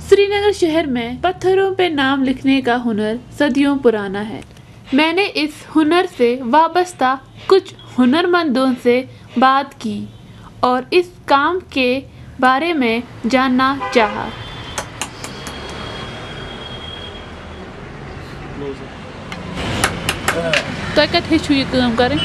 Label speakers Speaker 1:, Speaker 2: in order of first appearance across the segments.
Speaker 1: श्रीनगर शहर में पत्थरों पे नाम लिखने का हुनर सदियों पुराना है। मैंने इस हुनर से वाबस्ता कुछ हुनरमंदों से बात की और इस काम के बारे में जानना चाहा। तो कत हेचु ये काम करें?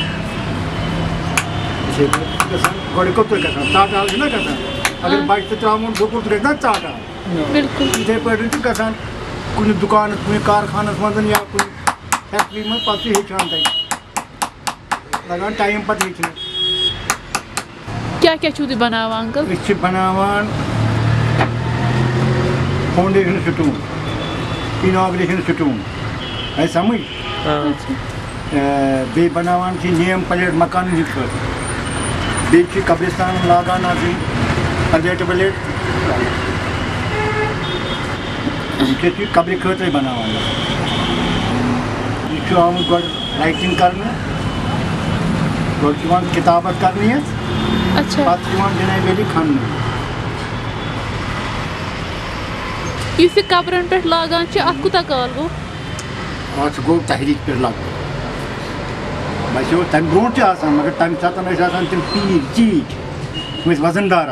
Speaker 2: अगर बाइक से त्रामुन दुकुल रहना चाहता
Speaker 1: बिल्कुल
Speaker 2: इधर पर गसान कुछ दुकान कुछ कारखाना मदन या कुछ फैक्ट्री में पत्ती हेचना लगान टाइम पर हेचना
Speaker 1: क्या क्या चूती बनावा अंकल?
Speaker 2: इससे बनावान फाउंडेशन स्टोन इनॉग्रेशन स्टोन है समझ बे बनावान की नियम प्लेट मकान हिकर बेची कब्रिस्तान लागाना थी प्लेट प्लेट इनके कब्र खतरे बनावान ये हम गॉड राइटिंग करना गॉड किताबत करनी है।
Speaker 1: अच्छा
Speaker 2: बात दिनाई बेली खाना
Speaker 1: इस कब्रन पे लागान छ अत कुता काल गो
Speaker 2: आज गो तहरीक पे लागो बस तम ब्रोट मगर तम सात तम पीर चीज में वजनदार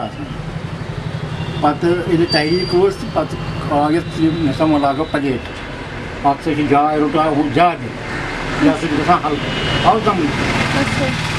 Speaker 2: पे तहरीक पे सम लागो प्लेट अत जाय रुटा ज्यादा हल्का हल्का